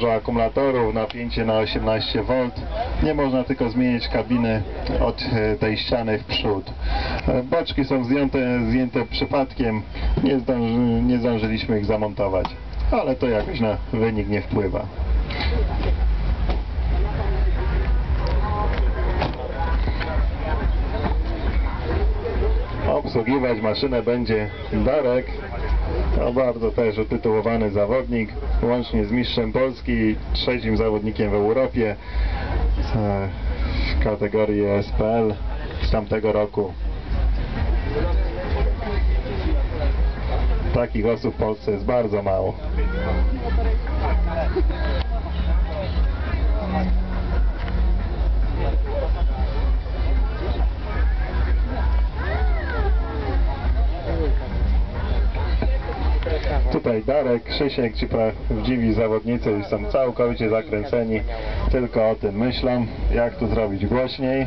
dużo akumulatorów, napięcie na 18V. Nie można tylko zmienić kabiny od tej ściany w przód. Boczki są zdjęte przypadkiem, nie zdążyliśmy ich zamontować, ale to jakoś na wynik nie wpływa. Obsługiwać maszynę będzie Darek, to bardzo też utytułowany zawodnik, łącznie z mistrzem Polski i 3. zawodnikiem w Europie w kategorii SPL z tamtego roku. Takich osób w Polsce jest bardzo mało. Tutaj Darek, Krzysiek, ci prawdziwi zawodnicy są całkowicie zakręceni, tylko o tym myślą, jak tu zrobić głośniej.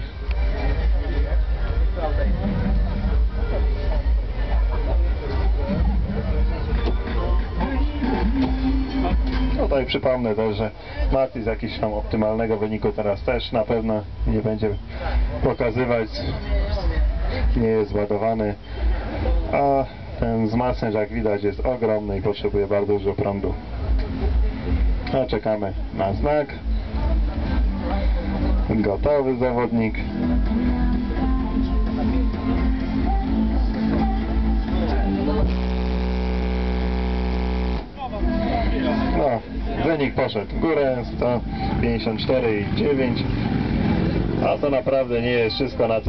Tutaj przypomnę też, że Mati z jakiegoś tam optymalnego wyniku teraz też na pewno nie będzie pokazywać, nie jest ładowany, a ten wzmacniacz, jak widać, jest ogromny i potrzebuje bardzo dużo prądu. A czekamy na znak. Gotowy zawodnik. No, wynik poszedł w górę, 154,9. A to naprawdę nie jest wszystko, na co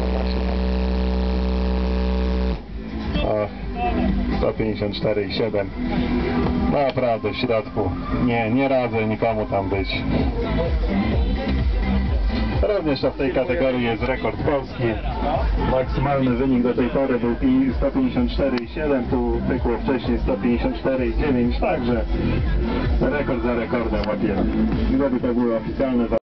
o 154,7. Naprawdę w środku nie radzę nikomu tam być. Również w tej kategorii jest rekord Polski. Maksymalny wynik do tej pory był 154,7, tu pykło wcześniej 154,9, także rekord za rekordem łapiemy. Gdyby to były oficjalne